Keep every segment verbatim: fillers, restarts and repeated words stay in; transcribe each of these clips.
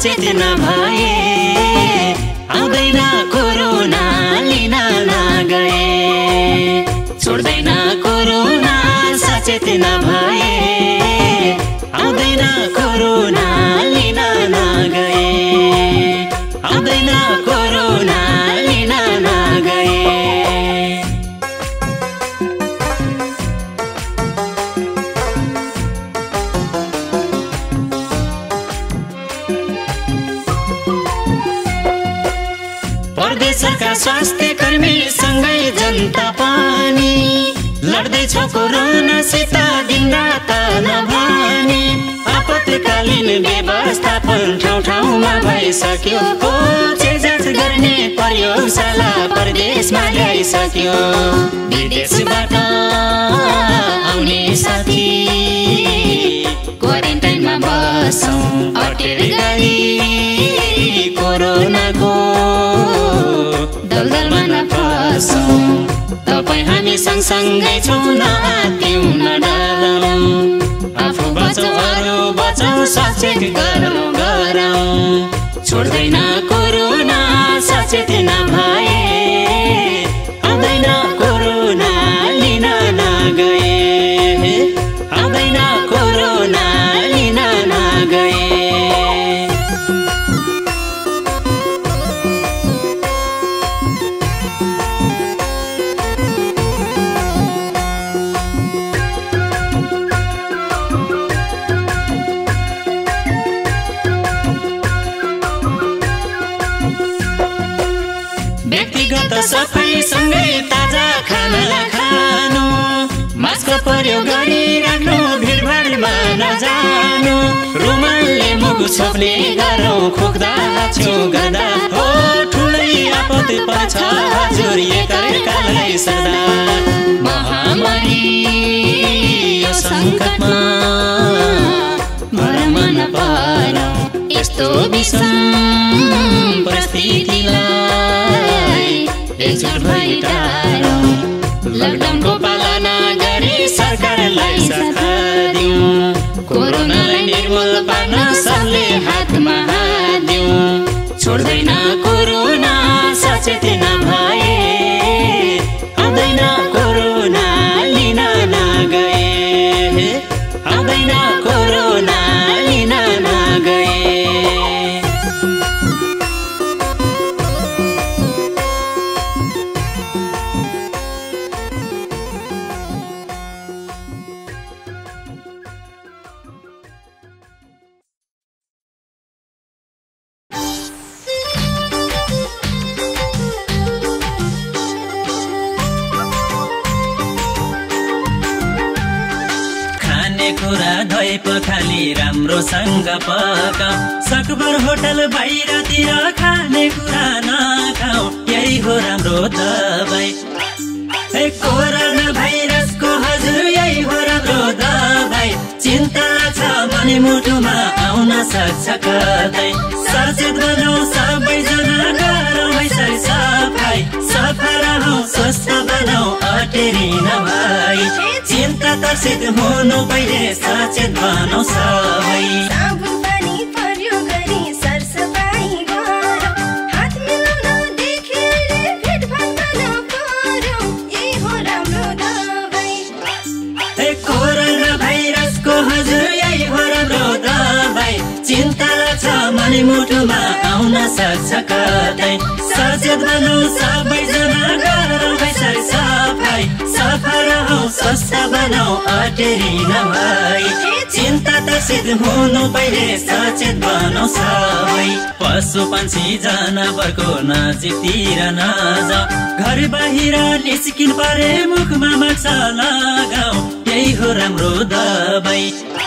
सचेत नभए आउँदैन कोरोना लिन नगए छोड्दैन कोरोना सचेत नभए आउँदैन कोरोना लिन नगए आउँदैन कोरोना लिन नगए प्रदेशका स्वास्थ्य कर्मी सँगै जनता पनि लड्दैछ कोरोनासित दिनरात नभनी आपतकालीन व्यवस्थापन ठाउँ ठाउँमा भइसक्यो हो चेकजाँच गर्ने प्रयोगशाला प्रदेशमा ल्याइसक्यो विदेशबाट आउने साथी क्वारेन्टाइनमा बसौँ अटेर गरी कोरोनाको दलदलमा नफसौँ तपाईँ हामी सँगसँगै छौँ नआत्यौँ न डराउँ आफू बचाउ अरू बचाउ सचेत गरौँ गरौँ छोड्दैन कोरोना सचेत नभए आउँदैन कोरोना लिन नगए आउँदैन कोरोना लिन नगए व्यक्तिगत सफाई सँगै ताजा खाना खानु मास्क प्रयोग गरी राख्नु भिडभाडमा नजानु रुमालले मुख छोप्ने गरौँ खोक्दा छेउ गर्दा हो ठुलै आपत पर्छ हजुर एकअर्कालाई सदा महामारी यो सङ्कटमा मरमा नपरौँ यस्तो विषम परिस्थितिलाई एकजुट भई टारौँ लकडाउनको पालना गरी सरकारलाई सखा दिउँ कोरोनालाई निर्मूल पार्न सबले हातमा हात दिउँ छोड्दैन कोरोना सचेत नभए आउँदैन कोरोना लिन नगए आउँदैन कोरोना लिन नगए धोइ पखाली राम्रोसँग पकाऊ सकभर होटल बाहिरतिर खाने कुरा नखाऊ यही हो राम्रो दबाई ए कोरोना भाइरसको हजुर यही हो राम्रो दबाई चिन्ता छ भने मुटुमा आउन सक्छ कतै सचेत बनौ सबैजना गरौँ है सफाई सफा रहौँ स्वस्थ बनौ अटेरी नभई चिन्ता तर्सित हुनु पहिले सचेत बनौ सबै साबुन पानी प्रयोग गरी सरसफाई गरौँ हात मिलाउनदेखि अहिले भेटभाडमा नपरौँ यही हो राम्रो दबाई ए कोरोना भाइरसको हजुर यही हो राम्रो दबाई चिन्ता छ भने मुटुमा आउन सक्छ कतै सचेत बनौ सबैजना गरौँ है सफाई सफा रहौँ स्वस्थ बनौ अटेरी नभई चिन्ता तर्सित हुनु पहिले सचेत बनौ सबै पशु पंक्षी जनावरको नजिकतिर नजाऊ घर बाहिर निस्किन परे मुखमा मास्क लगाऊ यही हो राम्रो दबाई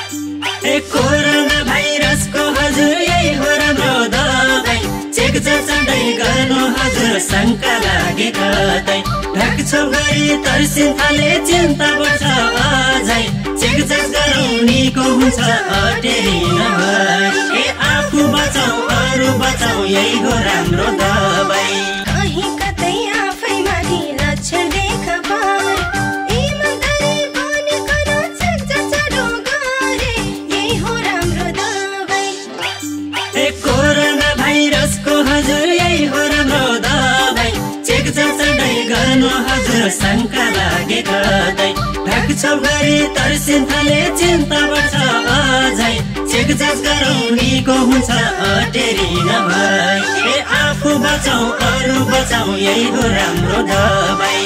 ए कोरोना भाइरसको हजुर यही हो राम्रो दबाई चेक जाँच्दै गर्नु हजुर शङ्का लागे कतै ढाकछौ गरी तर्सिन थाले चिन्ता बढ्छ अझै चेक जाँच गरौँ निको हुन्छ अटेरी नभई ए आफू बचाऊ अरू बचाऊ यही हो राम्रो दबाई कहीँ कतै आफैमाथि लक्षण देखा पर इमानदारी बने करो चेक जाँच गरे यही हो राम्रो दबाई ए यही हो राम्रो दबाई चेक चढ्दै गर्नु हजुर शङ्का लागे कतै ढाकछाउ गरी तर्सिन थाले चिन्ता बढ्छ अझै चेक जाँच गरौँ निको हुन्छ अटेरी नभई ए आफू बचाऊ अरू बचाऊ यही हो राम्रो दबाई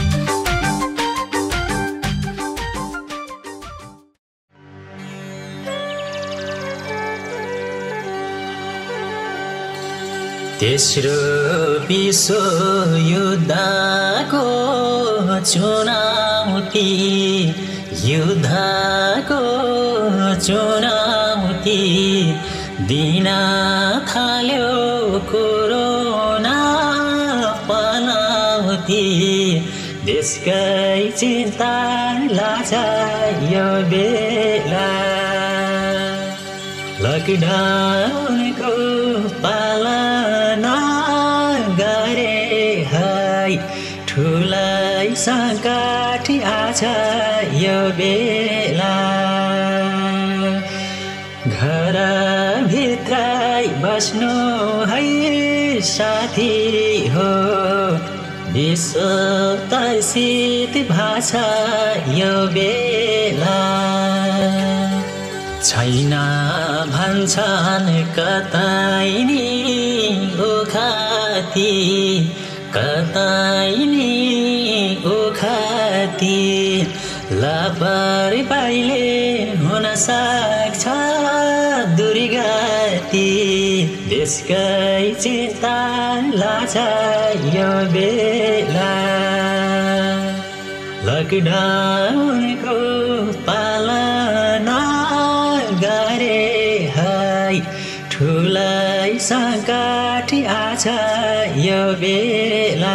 तेस्रो विश्व युद्धको चुनौती युद्धको चुनौती दिन थाल्यो कोरोना पनौती देशकै चिन्ता लाग्छ यो बेला लकडाउनको पालना गरे है ठुलै सङ्कट आछ यो बेला घरभित्रै बस्नु है साथी हो विश्व तर्सित भाषा यो बेला छैन भन्छन् कतै नि उखाती कतै नि उखाती लापरवाहीले हुन सक्छ दुर्गति देशकै चिन्ता लाग्छ यो बेला लकडाउनको पालना गरे है ठुलै सङ्कट आछ यो बेला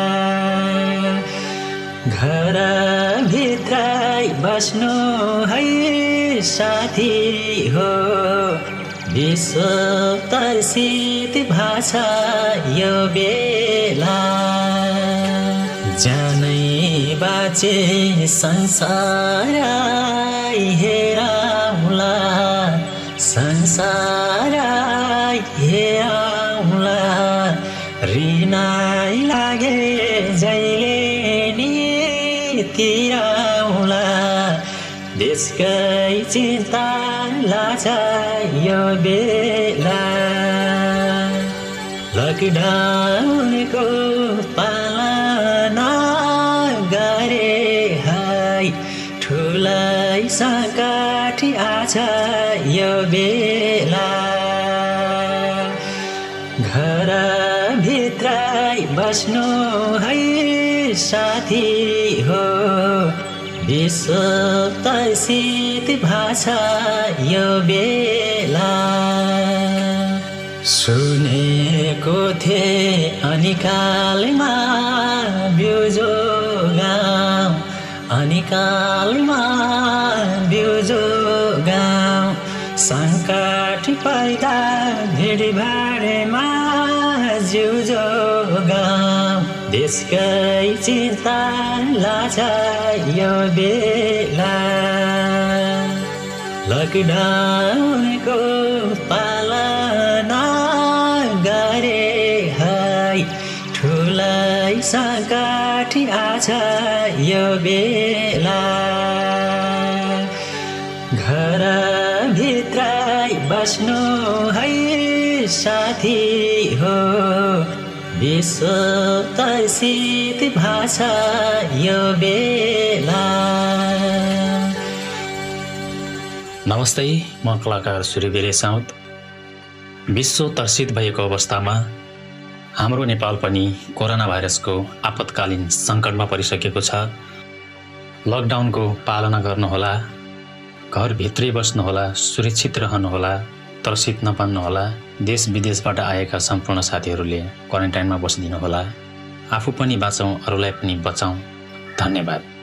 घरभित्रै बस्नु है साथी हो विश्व तर्सित भाषा यो बेला जानै बाँचे संसारै हेरौँला संसारै हेरौँला रिनाइ लागे जहिले नि तिरौँला देशकै चिन्ता लाग्छ यो बेला लकडाउनको पालना गरे है ठुलै सङ्कट आछ यो बेला घरभित्रै बस्नु है साथी हो विश्व तर्सित भाषा यो बेला सुनेको थिए अनिकालमा बिउजो गाउँ अनिकालमा बिउजो गाउँ सङ्कट पर्दा भिडभाडमा जिउजो गाउँ देशकै चिन्ता लाग्छ यो बेला लकडाउनको पालना गरे है ठुलै सङ्कट आछ यो बेला घरभित्रै बस्नु है साथी हो विश्व तर्सित भाषा यो बेला नमस्ते, म कलाकार सूर्यवीर साउद। विश्व तर्सित भएको अवस्थामा हाम्रो नेपाल पनि कोरोना भाइरसको आपतकालीन सङ्कटमा परिसकेको छ। लकडाउनको पालना गर्नुहोला, घरभित्रै बस्नुहोला, सुरक्षित रहनुहोला, तर्सित नपान्नुहोला। देश विदेशबाट आएका सम्पूर्ण साथीहरूले क्वारेन्टाइनमा बसिदिनुहोला। आफू पनि बाँचौँ, अरूलाई पनि बचाउँ। धन्यवाद।